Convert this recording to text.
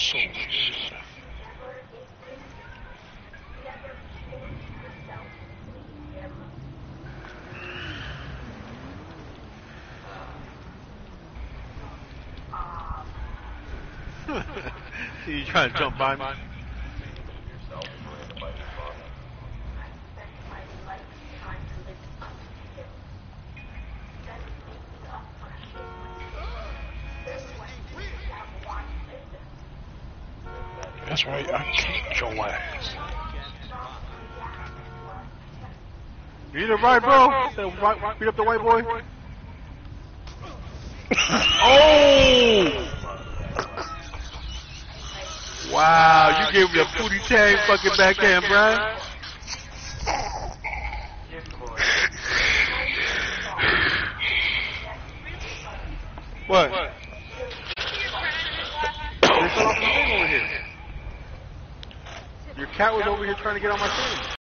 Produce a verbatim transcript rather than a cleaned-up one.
Souls. You trying to jump by me? That's right, I kicked your ass. You the right, bro? Right, beat up the white boy. Oh! Wow, you gave me a booty tag fucking backhand, Brian. What? They fell off the thing over here. Your cat was over here trying to get on my thing.